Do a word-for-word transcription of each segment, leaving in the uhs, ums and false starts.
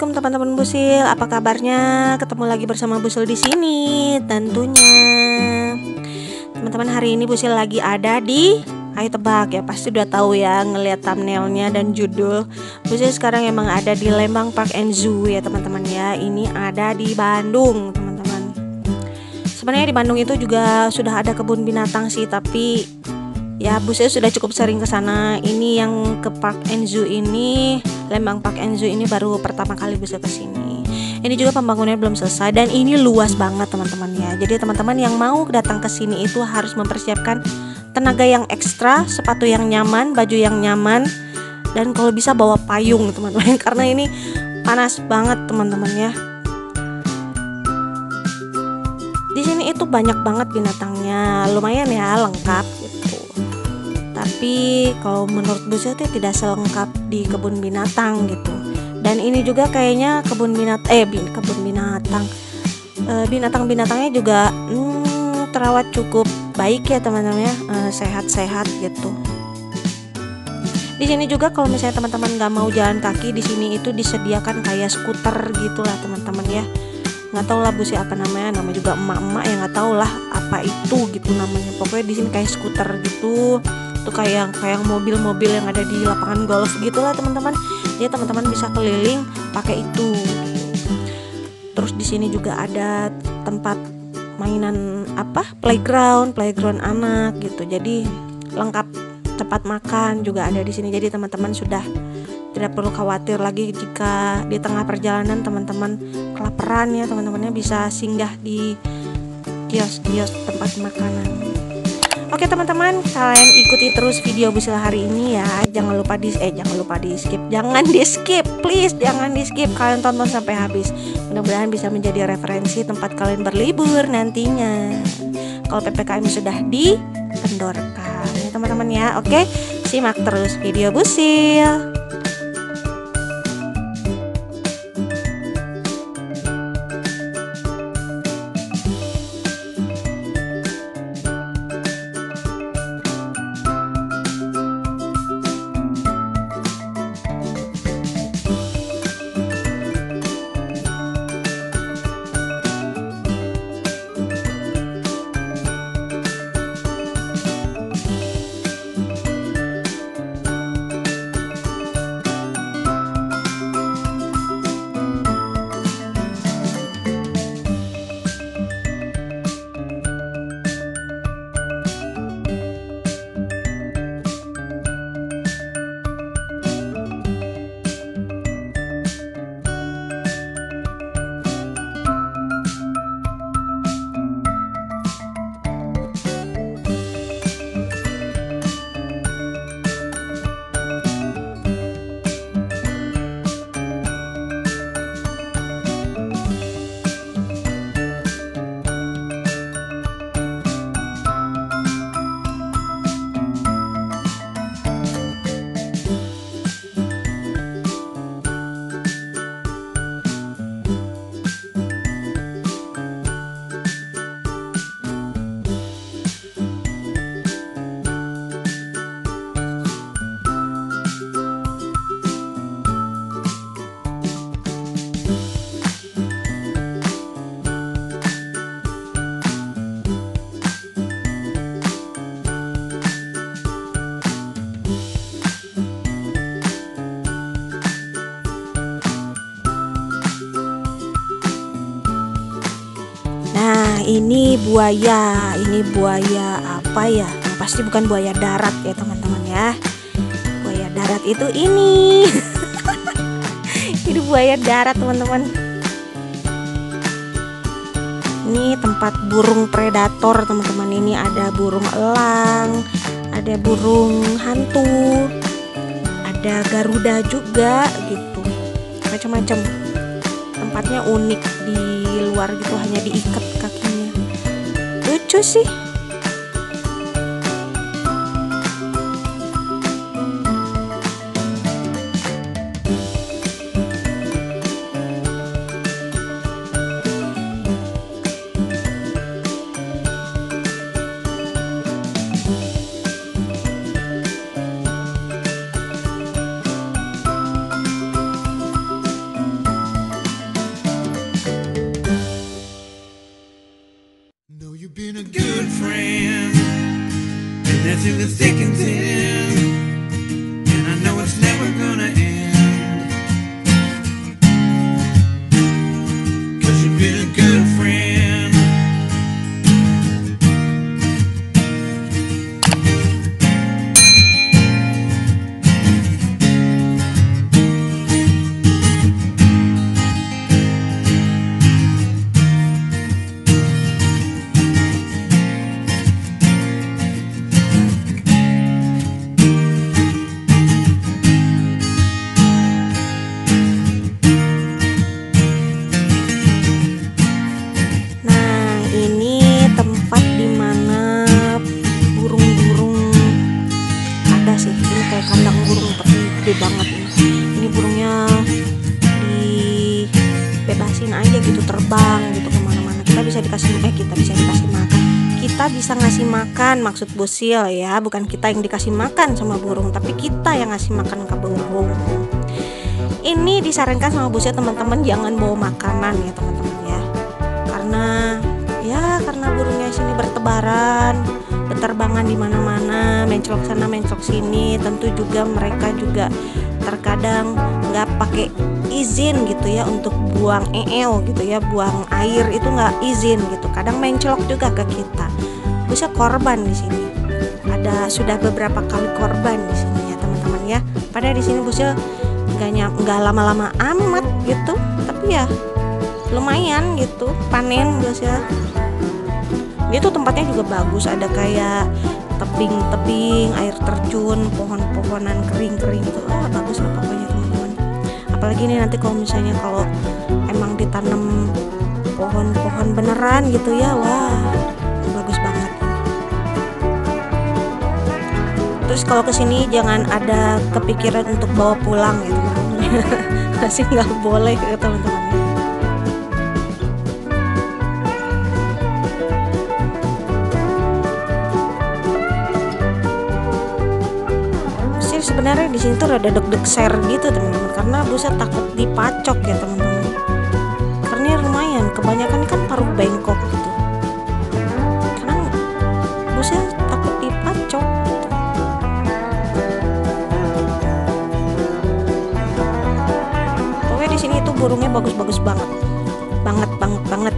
Assalamualaikum teman-teman Busil, apa kabarnya? Ketemu lagi bersama Busil di sini, tentunya. Teman-teman, hari ini Busil lagi ada di, ayo tebak ya, pasti udah tahu ya ngelihat thumbnailnya dan judul. Busil sekarang emang ada di Lembang Park and Zoo ya teman-teman ya. Ini ada di Bandung teman-teman. Sebenarnya di Bandung itu juga sudah ada kebun binatang sih, tapi ya Busil sudah cukup sering ke sana. Ini yang ke Park and Zoo ini, Lembang Park and Zoo ini baru pertama kali Busil ke sini. Ini juga pembangunannya belum selesai dan ini luas banget teman-teman ya. Jadi teman-teman yang mau datang ke sini itu harus mempersiapkan tenaga yang ekstra, sepatu yang nyaman, baju yang nyaman, dan kalau bisa bawa payung teman-teman karena ini panas banget teman-teman ya. Di sini itu banyak banget binatangnya, lumayan ya, lengkap gitu. Tapi kalau menurut Busil itu tidak selengkap di kebun binatang gitu. Dan ini juga kayaknya kebun binat eh bin, kebun binatang e, binatang-binatangnya juga hmm, terawat cukup baik ya teman-teman ya, e, sehat-sehat gitu. Di sini juga kalau misalnya teman-teman nggak mau jalan kaki, di sini itu disediakan kayak skuter gitulah teman-teman ya. Nggak tahu lah Busil apa namanya, namanya juga emak-emak ya, nggak tahu lah apa itu gitu namanya. Pokoknya di sini kayak skuter gitu. Itu kayak kayak mobil-mobil yang ada di lapangan golf gitulah teman-teman. Jadi teman-teman bisa keliling pakai itu. Terus di sini juga ada tempat mainan apa? Playground, playground anak gitu. Jadi lengkap, tempat makan juga ada di sini. Jadi teman-teman sudah tidak perlu khawatir lagi jika di tengah perjalanan teman-teman kelaparan ya, teman-temannya bisa singgah di kios-kios tempat makanan. Oke teman-teman, kalian ikuti terus video Busil hari ini ya. Jangan lupa di eh jangan lupa di skip, jangan di skip, please jangan di skip. Kalian tonton sampai habis. Mudah-mudahan bisa menjadi referensi tempat kalian berlibur nantinya. Kalau P P K M sudah dikendorkan ya teman-teman ya. Oke, simak terus video Busil. Ini buaya, ini buaya apa ya? Yang pasti bukan buaya darat ya teman-teman ya. Buaya darat itu ini. Ini buaya darat teman-teman. Ini tempat burung predator teman-teman. Ini ada burung elang, ada burung hantu, ada garuda juga gitu. Macam-macam. Tempatnya unik, di luar gitu hanya diikat kakinya. Lucu sih. good friend, and that's through the thick and thin, and I know it's never gonna end, 'cause you've been a good friend. Nah, ini tempat dimana burung-burung ada sih. Ini kayak kandang burung tapi gede banget nih. Ini burungnya dibebasin aja gitu, terbang gitu kemana-mana. Kita bisa dikasih eh kita bisa dikasih makan. Kita bisa ngasih makan, maksud Busil ya, bukan kita yang dikasih makan sama burung, tapi kita yang ngasih makan ke burung. Ini disarankan sama Busil teman-teman jangan bawa makanan ya teman-teman ya. Karena ya karena burungnya sini bertebaran, berterbangan di mana-mana, menclok sana menclok sini. Tentu juga mereka juga terkadang nggak pakai izin gitu ya untuk buang eel gitu ya, buang air itu nggak izin gitu. Kadang menclok juga ke kita. Bisa korban di sini. Ada sudah beberapa kali korban di sini ya teman-teman ya. Padahal di sini Busil nggak nyam- nggak lama-lama amat gitu, tapi ya lumayan gitu panen guys ya. Dia tuh tempatnya juga bagus, ada kayak tebing-tebing, air terjun, pohon-pohonan kering-kering gitu. Ah, bagus lah pokoknya teman-teman. Apalagi nih nanti kalau misalnya kalau emang ditanam pohon-pohon beneran gitu ya, wah bagus banget. Terus kalau kesini jangan ada kepikiran untuk bawa pulang ya teman-teman. Masih nggak boleh ya teman-teman. Sebenarnya di sini tuh rada deg-deg ser gitu teman-teman, karena Buset takut dipacok ya teman-teman. Karena lumayan, kebanyakan kan paruh bengkok gitu. Karena Buset takut dipacok gitu. Pokoknya di sini tuh burungnya bagus-bagus banget, banget banget banget.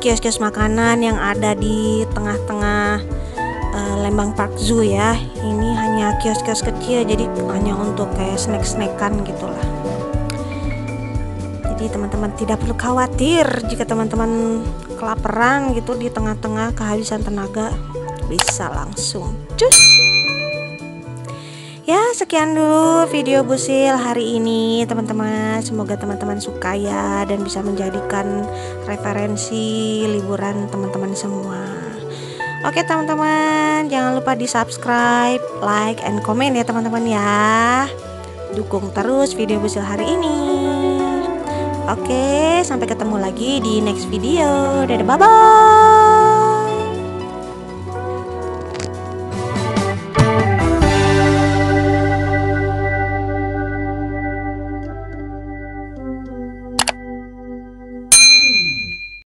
kios-kios makanan yang ada di tengah-tengah uh, Lembang Park Zoo ya. Ini hanya kios-kios kecil, jadi hanya untuk kayak snack-snackan gitulah. Jadi teman-teman tidak perlu khawatir jika teman-teman kelaparan gitu di tengah-tengah kehabisan tenaga, bisa langsung cus. Ya, sekian dulu video Busil hari ini teman-teman. Semoga teman-teman suka ya dan bisa menjadikan referensi liburan teman-teman semua. Oke teman-teman, jangan lupa di subscribe, like, and comment ya teman-teman ya. Dukung terus video Busil hari ini. Oke, sampai ketemu lagi di next video. Dadah, bye-bye.